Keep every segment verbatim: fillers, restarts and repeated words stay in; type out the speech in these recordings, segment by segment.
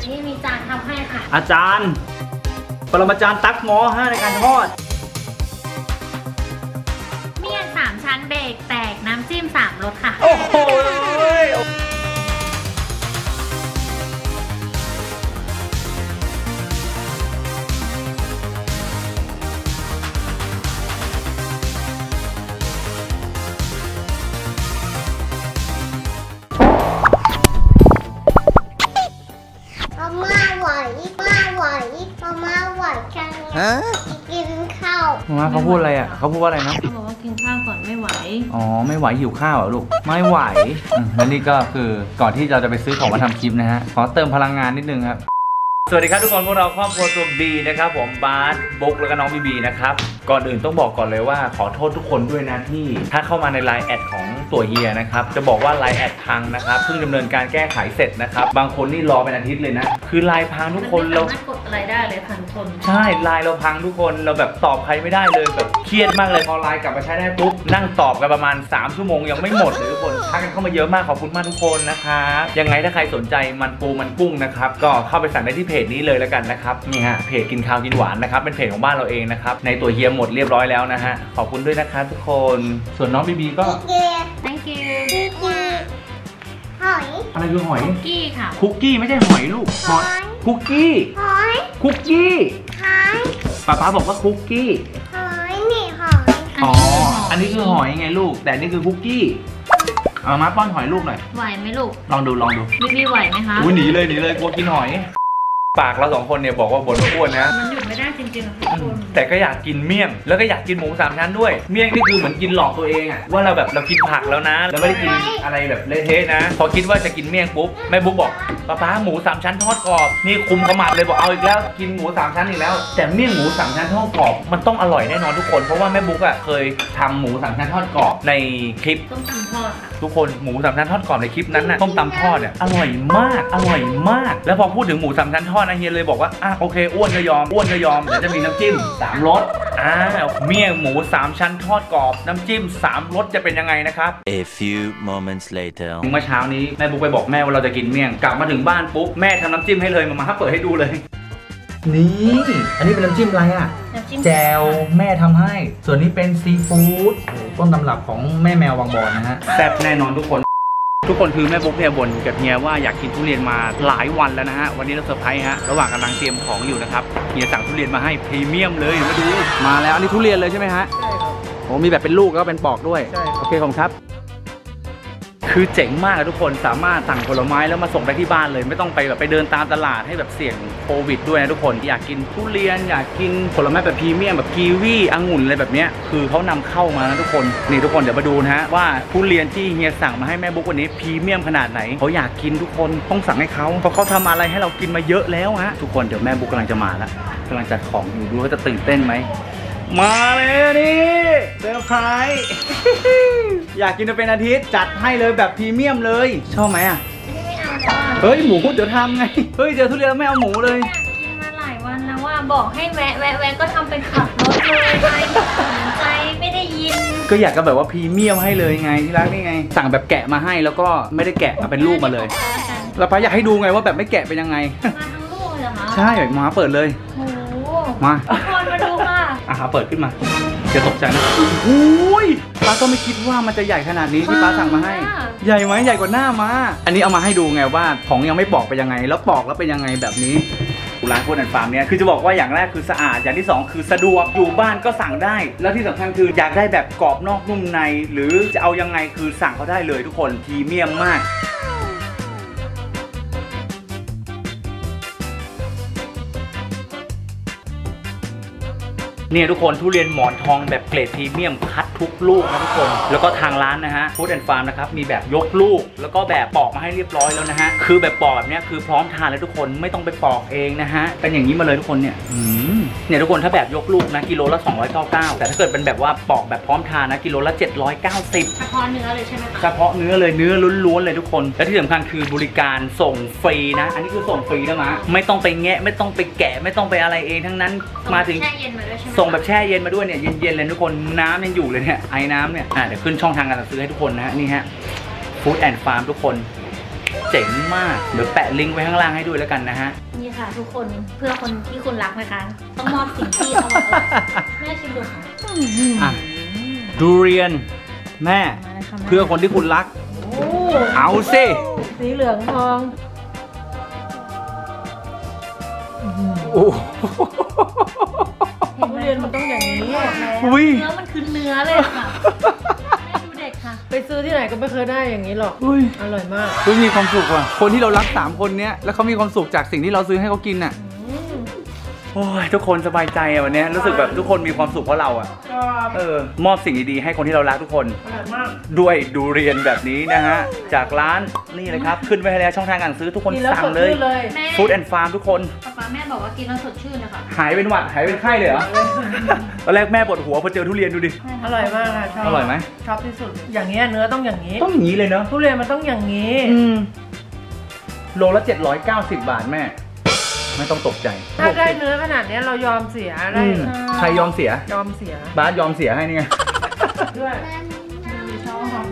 นี่มีจานทำให้ค่ะอาจารย์ปรมาจารย์ตั๊กหมอฮะในการทอดเมี่ยงสามชั้นเบรกแตกน้ำจิ้มสามรสค่ะโอ้โหมาไหวมาไหวมาไหวกันกินข้าวมาเขาพูดอะไรอ่ะเขาพูดว่าอะไรนะเขาบอกว่ากินข้าวก่อนไม่ไหวอ๋อไม่ไหวหิวข้าวอ่ะลูกไม่ไหวแล้วนี่ก็คือก่อนที่เราจะไปซื้อของมาทำคลิปนะฮะขอเติมพลังงานนิดนึงครับสวัสดีครับทุกคนพวกเราครอบครัวตัวบีนะครับผมบาสบุ๊กแล้วก็น้องบีบีนะครับก่อนอื่นต้องบอกก่อนเลยว่าขอโทษทุกคนด้วยนะที่ถ้าเข้ามาในไลน์แอดของตัวเฮียนะครับจะบอกว่าไลน์แอดพังนะครับเพิ่งดำเนินการแก้ไขเสร็จนะครับบางคนนี่รอเป็นอาทิตย์เลยนะคือไลน์พังทุกคนเราไม่กดอะไรได้เลยพันคนใช่ไลน์เราพังทุกคนเราแบบตอบใครไม่ได้เลยแบบเครียดมากเลยพอไลน์กลับมาใช้ได้ปุ๊บนั่งตอบกันประมาณสามชั่วโมงยังไม่หมดเลยทุกคนทักกันเข้ามาเยอะมากขอบคุณมากทุกคนนะครับยังไงถ้าใครสนใจมันปูมันกุ้งนะครับก็เข้าไปสั่งได้ที่เพจนี้เลยแล้วกันนะครับนี่ฮะเพจกินข้าวกินหวานนะครับเป็นเพจของบ้านเราเองนะครับในตัวเฮียหมดเรียบร้อยแล้วนะฮะขอบคุณด้วยนะครับทุกคนส่วนน้องบีบีก็ thank you หอยอะไรคือหอยคุกกี้ค่ะคุกกี้ไม่ใช่หอยลูกหอยคุกกี้หอยคุกกี้หอยป๊าป๊าบอกว่าคุกกี้หอยนี่หอยอ๋ออันนี้คือหอยไงลูกแต่นี่คือคุกกี้เอามาป้อนหอยลูกหน่อยไหวไหมลูกลองดูลองดูบีบีไหวไหมคะอุ้ยหนีเลยหนีเลยกลัวกินหอยปากเราสองคนเนี่ยบอกว่าบ่นว่าอ้วนนะมันหยุดไม่ได้จริงๆทุกคนแต่ก็อยากกินเมี่ยงแล้วก็อยากกินหมูสามชั้นด้วยเมี่ยงนี่คือเหมือนกินหลอกตัวเองอะว่าเราแบบเรากินผักแล้วนะแล้วไม่ได้กินอะไรแบบเละเทะนะพอคิดว่าจะกินเมี่ยงปุ๊บแม่บุ๊กบอกป้าป้าหมูสามชั้นทอดกรอบนี่คุมขมับเลยบอกเอาอีกแล้วกินหมูสามชั้นอีกแล้วแต่เมี่ยงหมูสามชั้นทอดกรอบมันต้องอร่อยแน่นอนทุกคนเพราะว่าแม่บุ๊กอะเคยทำหมูสามชั้นทอดกรอบในคลิปต้มตำทอดค่ะทุกคนหมูสามชั้นทอดกรอบในคลิปนั้นน่ะต้มตำทอดเนี่ยอร่อยมากอร่อยมากแล้วพอพูดถึงหมูสามชั้นทอดนะเฮียเลยบอกว่าอ่ะโอเคอ้วนก็ยอมอ้วนก็ยอมเดี๋ยวจะมีน้ำจิ้มสามรสอ่าเมี่ยงหมูสามชั้นทอดกรอบน้ำจิ้มสามรสจะเป็นยังไงนะครับ A few moments later เมื่อเช้านี้แม่บุ๊กไปบอกแม่ว่าเราจะกินเมี่ยงกลับมาถึงบ้านปุ๊บแม่ทำน้ำจิ้มให้เลยมามาเปิดให้ดูเลยนี่อันนี้เป็นน้ำจิ้มอะไรอ่ะแจวแม่ทำให้ส่วนนี้เป็นซีฟู้ดต้นตำรับของแม่แมววังบอนนะฮะแซ่บแน่นอนทุกคนทุกคนคือแม่บุ๊กเนี่ยบ่นกับเฮียว่าอยากกินทุเรียนมาหลายวันแล้วนะฮะวันนี้เราเซอร์ไพรส์ฮะระหว่างกำลังเตรียมของอยู่นะครับเฮียสั่งทุเรียนมาให้พรีเมียมเลยมาดูมาแล้วอันนี้ทุเรียนเลยใช่ไหมฮะใช่ครับโอ้มีแบบเป็นลูกแล้วก็เป็นปอกด้วยใช่โอเคขอบคุณครับคือเจ๋งมากทุกคนสามารถสั่งผลไม้แล้วมาส่งได้ที่บ้านเลยไม่ต้องไปแบบไปเดินตามตลาดให้แบบเสี่ยงโควิดด้วยนะทุกคนอยากกินทุเรียนอยากกินผลไม้แบบพรีเมียมแบบกีวีองุ่นอะไรแบบนี้คือเขานำเข้ามานะทุกคนนี่ทุกคนเดี๋ยวมาดูนะฮะว่าทุเรียนที่เฮียสั่งมาให้แม่บุ๊กวันนี้พรีเมียมขนาดไหนเขาอยากกินทุกคนต้องสั่งให้เขาเพราะเขาทำอะไรให้เรากินมาเยอะแล้วฮะทุกคนเดี๋ยวแม่บุ๊กกำลังจะมาแล้วกำลังจัดของอยู่ดูว่าจะตื่นเต้นไหมมาเลยนี่เซอร์ไพรส์อยากกินมาเป็นอาทิตย์จัดให้เลยแบบพรีเมียมเลยชอบไหมอ่ะไม่เอาแล้วเฮ้ยหมูเดี๋ยวทำไงเฮ้ยเจอทุเรียนแล้วไม่เอาหมูเลยกินมาหลายวันแล้วว่าบอกให้แวะแวะแวะก็ทำเป็นขับรถเลยไปสนใจไม่ได้ยินก็อยากจะแบบว่าพรีเมียมให้เลยไงที่รักนี่ไงสั่งแบบแกะมาให้แล้วก็ไม่ได้แกะมาเป็นลูกมาเลยแล้วป้าอยากให้ดูไงว่าแบบไม่แกะเป็นยังไงมาทั้งลูกเลยเหรอคะใช่มาเปิดเลยโอ้มาทุกคนมาดูค่ะอ่ะเปิดขึ้นมาจะตกใจนะโอ้ยป้าก็ไม่คิดว่ามันจะใหญ่ขนาดนี้ที่ป้าสั่งมาให้ใหญ่ไหมใหญ่กว่าหน้ามาอันนี้เอามาให้ดูไงว่าของยังไม่ปอกไปยังไงแล้วปอกแล้วเป็นยังไงแบบนี้ร้านฟู้ดแอนด์ฟาร์มเนี่ยคือจะบอกว่าอย่างแรกคือสะอาดอย่างที่สองคือสะดวกอยู่บ้านก็สั่งได้แล้วที่สำคัญคืออยากได้แบบกรอบนอกนุ่มในหรือจะเอายังไงคือสั่งเขาได้เลยทุกคนพรีเมียมมากเนี่ยทุกคนทุเรียนหมอนทองแบบเกรดพรีเมียมคัดทุกลูกนะทุกคนแล้วก็ทางร้านนะฮะฟู้ดแอนด์ฟาร์มนะครับมีแบบยกลูกแล้วก็แบบปอกมาให้เรียบร้อยแล้วนะฮะคือแบบปอกแบบนี้คือพร้อมทานเลยทุกคนไม่ต้องไปปอกเองนะฮะเป็นอย่างนี้มาเลยทุกคนเนี่ยเนี่ยทุกคนถ้าแบบยกลูกนะกิโลละสองร้อยเก้าสิบเก้าแต่ถ้าเกิดเป็นแบบว่าปอกแบบพร้อมทานนะกิโลละเจ็ดร้อยเก้าสิบเฉพาะเนื้อเลยใช่ไหมคะเฉพาะเนื้อเลยเนื้อล้วนๆเลยทุกคนและที่สำคัญคือบริการส่งฟรีนะอันนี้คือส่งฟรีนะมะไม่ต้องไปแงะไม่ต้องไปแกะไม่ต้องไปอะไรเองทั้งนั้นมาถึงส่งแบบแช่เย็นมาด้วยเนี่ยเย็นๆเลยทุกคนน้ำยังอยู่เลยเนี่ยไอ้น้ำเนี่ยอ่ะเดี๋ยวขึ้นช่องทางการสั่งซื้อให้ทุกคนนะฮะนี่ฮะฟู้ดแอนด์ฟาร์มทุกคนเจ๋งมากเดี๋ยวแปะลิงก์ไว้ข้างล่างให้ด้วยแล้วกันนะฮะนี่ค่ะทุกคนเพื่อคนที่คุณรักนะคะต้องมอบสิ่งที่อร่อยแม่ชิมดูค่ะอ่ะดูเรียนแม่เพื่อคนที่คุณรักเอาสิสีเหลืองทองโอ้ทุเรียนมันต้องอย่างนี้เนื้อมันคือเนื้อเลยค่ะให้ดูเด็กค่ะไปซื้อที่ไหนก็ไม่เคยได้อย่างนี้หรอกอร่อยมากมีความสุขว่ะคนที่เรารักสามคนเนี้ยแล้วเขามีความสุขจากสิ่งที่เราซื้อให้เขากินอ่ะโอ้ยทุกคนสบายใจอ่ะวันนี้รู้สึกแบบทุกคนมีความสุขเพราะเราอ่ะเออมอบสิ่งดีๆให้คนที่เรารักทุกคนด้วยดูเรียนแบบนี้นะฮะจากร้านนี่เลยครับขึ้นไว้ให้แล้วช่องทางการซื้อทุกคนสั่งเลยฟู้ดแอนด์ฟาร์มทุกคนป้าแม่บอกว่ากินแล้วสดชื่นนะคะหายเป็นหวัดหายเป็นไข้เลยเหรอตอนแรกแม่ปวดหัวพอเจอทุเรียนดูดิอร่อยมากค่ะชอบอร่อยไหมชอบที่สุดอย่างนี้เนื้อต้องอย่างนี้ต้องอย่างนี้เลยเนาะทุเรียนมันต้องอย่างนี้โลละเจ็ดร้อยเก้าสิบบาทแม่ไม่ต้องตกใจถ้าได้เนื้อขนาดนี้เรายอมเสียได้ใครยอมเสียยอมเสียบาสยอมเสียให้นี่ไงด้วยชอบค่ะ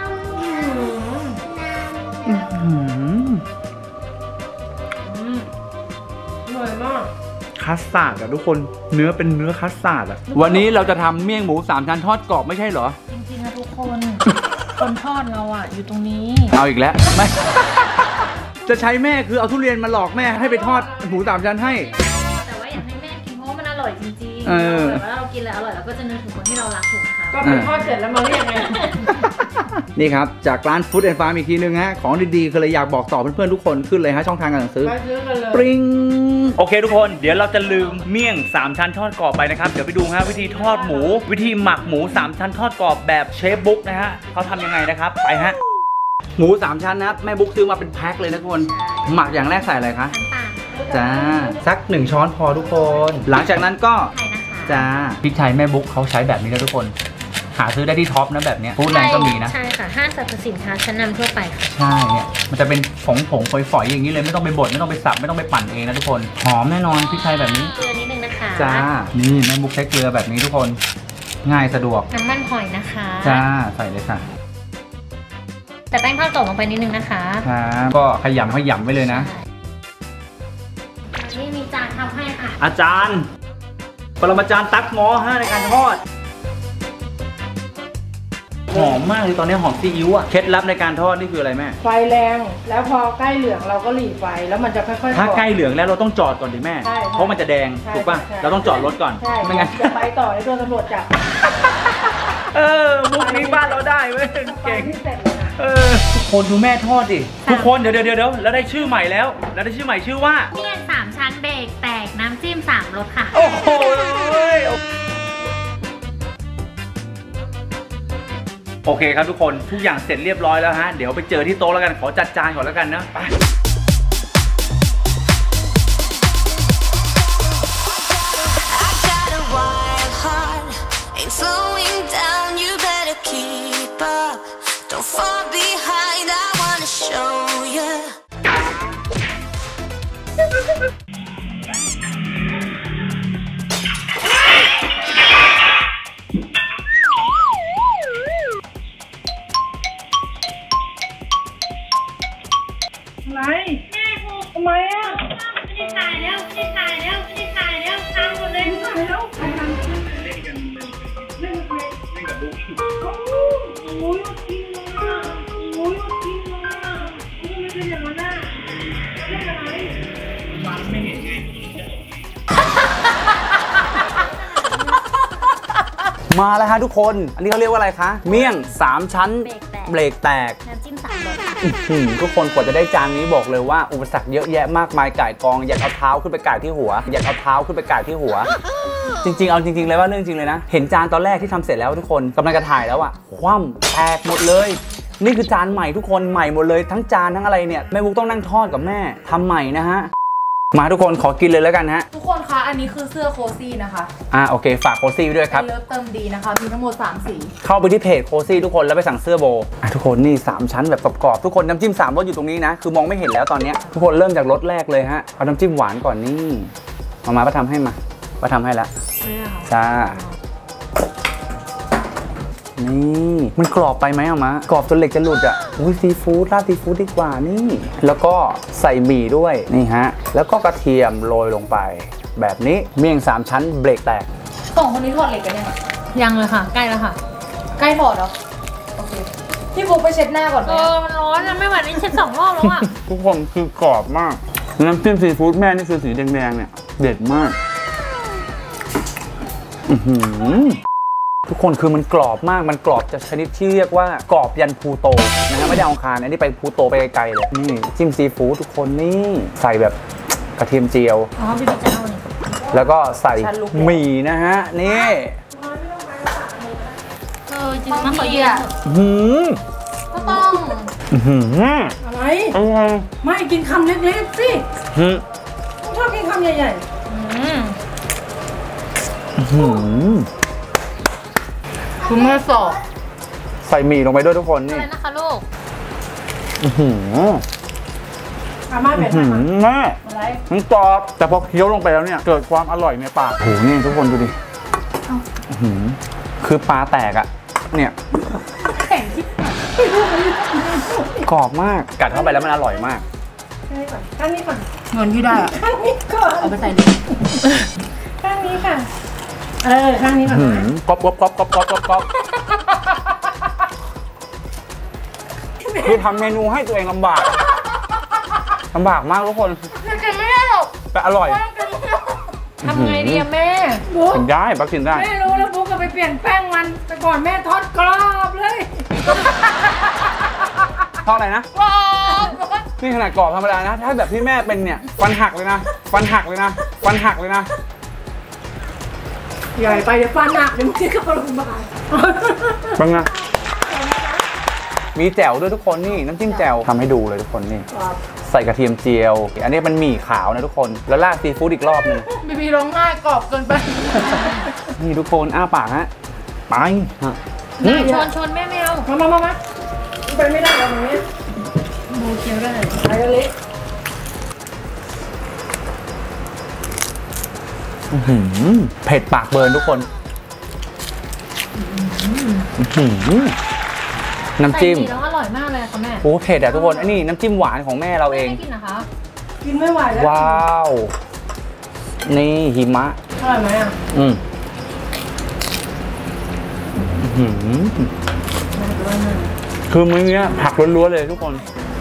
อร่อยมากคัสตาร์ดอะทุกคนเนื้อเป็นเนื้อคัสตาร์ดอะวันนี้เราจะทำเมี่ยงหมูสามชั้นทอดกรอบไม่ใช่เหรอจริงๆนะทุกคนคนทอดเราอะอยู่ตรงนี้เอาอีกแล้วไม่จะใช้แม่คือเอาทุเรียนมาหลอกแม่ให้ไปทอดหมูสามชั้นให้แต่ว่าอยากให้แม่กินเพราะมันอร่อยจริงๆแต่ว่าเรากินแล้วอร่อยเราก็จะนึกถึงคนที่เรารักถูกไหมคะก็ไปทอดเสร็จแล้วมาเรียกไงนี่ครับจากร้านฟู้ดแอนด์ฟาร์มอีกทีนึงฮะของดีๆคือเลยอยากบอกต่อเพื่อนๆทุกคนขึ้นเลยฮะช่องทางการซื้อปริ้งโอเคทุกคนเดี๋ยวเราจะลืมเมี่ยงสามชั้นทอดกรอบไปนะครับเดี๋ยวไปดูฮะวิธีทอดหมูวิธีหมักหมูสามชั้นทอดกรอบแบบเชฟบุ๊กนะฮะเขาทำยังไงนะครับไปฮะหมูสามชั้นนะแม่บุ๊กซื้อมาเป็นแพ็คเลยนะทุกคนหมักอย่างแรกใส่อะไรคะจ้าสักหนึ่งช้อนพอทุกคนหลังจากนั้นก็จ้าพริกไทยแม่บุ๊กเขาใช้แบบนี้นะทุกคนหาซื้อได้ที่ท็อปนะแบบนี้ฟู้ดแลนด์ก็มีนะใช่ค่ะห้างสรรพสินค้าชั้นนำทั่วไปค่ะใช่เนี่ยมันจะเป็นผงผงฝอยๆอย่างนี้เลยไม่ต้องไปบดไม่ต้องไปสับไม่ต้องไปปั่นเองนะทุกคนหอมแน่นอนพริกไทยแบบนี้เกลือนิดนึงนะคะจ้านี่แม่บุ๊กใช้เกลือแบบนี้ทุกคนง่ายสะดวกน้ำมันหอยนะคะจ้าใส่เลยค่ะแต่แป้งทอดตกลงไปนิดนึงนะคะครับก็ขยำขยำไว้เลยนะนี่มีจานทำให้ค่ะอาจารย์ปรมาจารย์ตั๊กง้อฮะในการทอดหอมมากเลยตอนนี้หอมซีอิ๊วอะเคล็ดลับในการทอดนี่คืออะไรแม่ไฟแรงแล้วพอใกล้เหลืองเราก็หลีไฟแล้วมันจะค่อยๆถ้าใกล้เหลืองแล้วเราต้องจอดก่อนดิแม่เพราะมันจะแดงถูกป่ะเราต้องจอดรถก่อนไม่งั้นจะไปต่อให้โดนตำรวจจับเออมุกนี้บ้านเราได้เว้ยเก่งเออทุกคนดูแม่ทอดดิทุกคนเดี๋ยวเดี๋ยวเดี๋ยวแล้วได้ชื่อใหม่แล้วแล้วได้ชื่อใหม่ชื่อว่าเมี่ยงสามชั้นเบรกแตกน้ำจิ้มสามรสค่ะโอ้โหโอเคครับทุกคนทุกอย่างเสร็จเรียบร้อยแล้วฮะเดี๋ยวไปเจอที่โต๊ะแล้วกันขอจัดจานก่อนแล้วกันนะไปอะไรแม่พูดทำไมอ่ะไม่ได้ถ่ายแล้วไม่ได้ถ่ายแล้วไม่ได้ถ่ายแล้วทำหมดเลยถ่ายแล้วเล่นกันเล่นกันเล่นกับลูกโอ้ยจริงอ่ะโอ้ยจริงอ่ะทำไมเป็นอย่างนั้นอ่ะเล่นอะไรมันไม่เห็นไงมาแล้วฮะทุกคนอันนี้เขาเรียกว่าอะไรคะเมี่ยงสามชั้นเบรกแตกน้ำจิ้มสามรสทุกคนกว่าจะได้จานนี้บอกเลยว่าอุปสรรคเยอะแยะมากมายก่ายกองอยากเอาเท้าขึ้นไปก่ายที่หัวอยากเอาเท้าขึ้นไปก่ายที่หัวจริงๆเอาจริงๆเลยว่าเรื่องจริงเลยนะเห็นจานตอนแรกที่ทำเสร็จแล้วทุกคนกำลังจะถ่ายแล้วอะคว่ำแตกหมดเลยนี่คือจานใหม่ทุกคนใหม่หมดเลยทั้งจานทั้งอะไรเนี่ยแม่บุ๊กต้องนั่งทอดกับแม่ทำใหม่นะฮะมาทุกคนขอกินเลยแล้วกันฮะทุกคนคะอันนี้คือเสื้อโคซี่นะคะอ่าโอเคฝากโคซี่ด้วยครับเลิฟเติมดีนะคะมีทั้งหมดสามสีเข้าไปที่เพจโคซี่ทุกคนแล้วไปสั่งเสื้อโบอ่ะทุกคนนี่สามชั้นแบบกรอบๆทุกคนน้ำจิ้มสามรสอยู่ตรงนี้นะคือมองไม่เห็นแล้วตอนนี้ทุกคนเริ่มจากรสแรกเลยฮะเอาน้ำจิ้มหวานก่อนนี่มามาป้าทำให้มาป้าทำให้แล้วจ้านี่มันกรอบไปไหมอะมะกรอบจนเหล็กจะหลุดอ่ะอุ้ยซีฟู้ดราดซีฟู้ดดีกว่านี่แล้วก็ใส่หมี่ด้วยนี่ฮะแล้วก็กระเทียมโรยลงไปแบบนี้เมี่ยงสามชั้นเบรกแตกสองคนนี้ถอดเหล็กกันยังยังเลยค่ะใกล้แล้วค่ะใกล้ถอดแล้วโอเคพี่ฟุกไปเช็ดหน้าก่อนไหมเออมันร้อนนะไม่ไหวนี่เช็ดสองรอบแล้วอ่ะทุกคนคือกรอบมากน้ำจิ้มซีฟู้ดแม่นี่คือสีแดงๆเนี่ยเด็ดมากอื้อหือทุกคนคือมันกรอบมากมันกรอบจะชนิดที่เรียกว่ากรอบยันพูโตนะฮะไม่ได้เอาคารอันนี้ไปพูโตไปไกลๆเลยนี่จิ้มซีฟู้ดทุกคนนี่ใส่แบบกระเทียมเจียวอ๋อพี่บิ๊กจะเอาเนี่ยแล้วก็ใส่หมี่นะฮะนี่เออจริงๆมันขอเยอะหืมก็ต้องหืมอะไรอร่อยไม่กินคำเล็กๆสิหืมชอบกินคำใหญ่อืมหืมๆคุณแม่สอบใส่หมี่ลงไปด้วยทุกคนนี่อะไรนะคะลูกอื้อหืออาม่าเป็นหืไหมมแม่อะไรมันกรอบแต่พอเคี้ยวลงไปแล้วเนี่ยเกิดความอร่อยในปากโหนี่ทุกคนดูดิอื้อหือคือปลาแตกอะเนี่ยแข่งที่กรอบมากกัดเข้าไปแล้วมันอร่อยมากข้างนี้ก่อนเงินที่ได้อะข้างนี้ก่อนเอาไปใส่ดิข้างนี้ค่ะเออข้างนี้ก่อนหืนะมกรอบกรอบกรอบกรอบกรอบกรอบกรอบคือทำเมนูให้ตัวเองลำบากลำบากมากทุกคนกินไม่ได้หรอกแต่อร่อยทำไงดีอะแม่บุ๊กกินได้ปักกินได้แม่รู้แล้วบุ๊กก็ไปเปลี่ยนแป้งมันแต่ก่อนแม่ทอดกรอบเลยเท่าไหร่นะกรอบนี่ขนาดกรอบธรรมดานะ ถ้าแบบที่แม่เป็นเนี่ยฟันหักเลยนะฟันหักเลยนะฟันหักเลยนะใหญ่ไปเดี๋ยวฟันหักเดี๋ยวมึงจะเข้าโรงพยาบาลเป็นไงมีแจ่วด้วยทุกคนนี่น้ำจิ้มแจ่วทำให้ดูเลยทุกคนนี่ใส่กระเทียมเจียว อันนี้เป็นหมี่ขาวนะทุกคนแล้วราดซีฟู้ดอีกรอบหนึงบีบีร้องไห้กรอบเกินไปนี่ทุกคนอ้าปากฮะไปฮะนี่ชนชนแม่ไม่เอามามามามาไปไม่ได้หรอกตรงนี้บูเคี้ยวได้ไปกันเล็กอื้อหือเผ็ดปากเบิร์นทุกคนอื้อหือน้ำจิ้มใส่หแล้วอร่อยมากเลยค่ะแม่โอ้เผ็ดอะทุกคนอันนี้น้ำจิ้มหวานของแม่เราเองไม่กินนะคะกินไม่ไหวแล้วว้าว นี่หิมะอร่อยไหมอ่ะอืมอื้อหือคือมื้อนี้ผักล้วนๆเลยทุกคน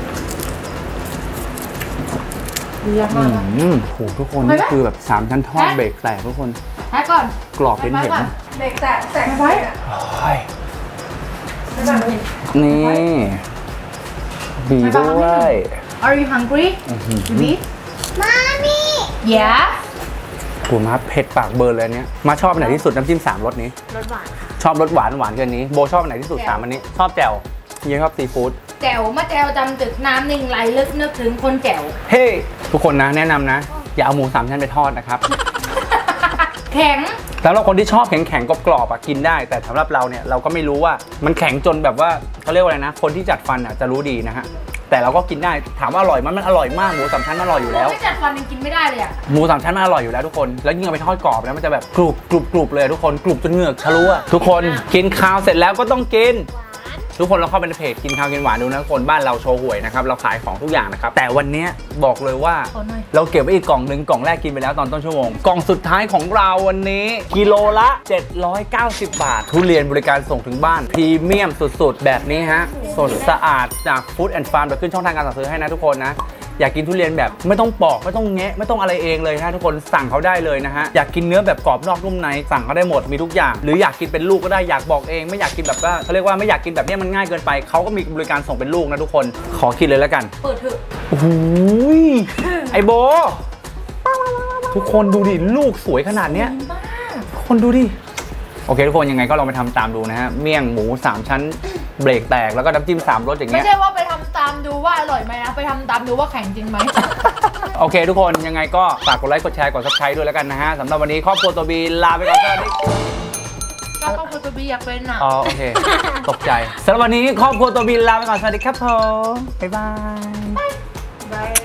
ดีมากอืมโหทุกคนนี่คือแบบสามชั้นทอดเบรกแตกทุกคนแพ้ก่อนกรอบเป็นเห็นเด็กแตะแตะไว้อะโอ้ยไม่ได้ไม่นี่บีด้วย Are you hungry บีมามี Yeah กูมาเผ็ดปากเบิร์นเลยอันเนี้ยมาชอบอันไหนที่สุดน้ำจิ้มสามรสนี้รสหวานค่ะชอบรสหวานหวานเกินนี้ โบชอบอันไหนที่สุดสามอันนี้ ชอบแจ่วเยี่ยชอบซีฟู้ดแจ๋วมาแจ๋วจำตึกน้ำนิ่งไหลลึกนึกถึงคนแจ๋วเฮ้ ทุกคนนะแนะนำนะ อย่าเอาหมูสามชั้นไปทอดนะครับแข็งสำหรับคนที่ชอบแข็งๆกรอบๆอะกินได้ แต่สำหรับเราเนี่ยเราก็ไม่รู้ว่ามันแข็งจนแบบว่าเขาเรียกว่าอะไรนะ คนที่จัดฟันอะจะรู้ดีนะฮะแต่เราก็กินได้ถามว่าอร่อยไหมมันอร่อยมากหมูสามชั้นมันอร่อยอยู่แล้วไม่จัดฟันยังกินไม่ได้เลยอ่ะหมูสามชั้นมันอร่อยอยู่แล้วทุกคนแล้วยิ่งเอาไปทอดกรอบนะมันจะแบบกรุบกรุบกรุบเลยทุกคนกรุบจนเหงือกทะลุอะทุกคนกินข้าวเสร็จแล้วก็ต้องกิน ทุกคนเราเข้าไปในเพจกินข้าวกินหวานดูนะทุกคนบ้านเราโชว์หวยนะครับเราขายของทุกอย่างนะครับแต่วันนี้บอกเลยว่าขอหน่อยเราเก็บไว้อีกกล่องหนึ่งกล่องแรกกินไปแล้วตอนต้นชั่วโมงกล่องสุดท้ายของเราวันนี้กิโลละเจ็ดร้อยเก้าสิบบาททุเรียนบริการส่งถึงบ้านพรีเมียมสุดๆแบบนี้ฮะสดสะอาดจากฟู้ดแอนด์ฟาร์มเดี๋ยวขึ้นช่องทางการสั่งซื้อให้นะทุกคนนะอยากกินทุเรียนแบบไม่ต้องปอกไม่ต้องแงะไม่ต้องอะไรเองเลยนะทุกคนสั่งเขาได้เลยนะฮะอยากกินเนื้อแบบกรอบนอกนุ่มในสั่งเขาได้หมดมีทุกอย่างหรืออยากกินเป็นลูกก็ได้อยากบอกเองไม่อยากกินแบบว่าเขาเรียกว่าไม่อยากกินแบบนี้มันง่ายเกินไปเขาก็มีบริการส่งเป็นลูกนะทุกคนขอกินเลยแล้วกันเปิดเถอะโอ้โหไอโบทุกคนดูดิลูกสวยขนาดเนี้ยทุกคนดูดิโอเคทุกคนยังไงก็ลองไปทำตามดูนะฮะเมี่ยงหมูสามชั้นเบรกแตกแล้วก็น้ำจิ้มสามรสอย่างไม่เงี้ยใช่ว่าไปทำตามดูว่าอร่อยไหมนะไปทำตามดูว่าแข็งจริงไหมโอเคทุกคนยังไงก็ฝากกดไลค์กดแชร์กดซับสไครต์ด้วยแล้วกันนะฮะสำหรับวันนี้ครอบครัวตัวบีลาไปก่อนสวัสดีก็ครอบครัวตัวบีอยากเป็นอ่ะอ๋อโอเคตกใจสำหรับวันนี้ครอบครัวตัวบีลาไปก่อนสวัสดีครับผมบ๊ายบายบาย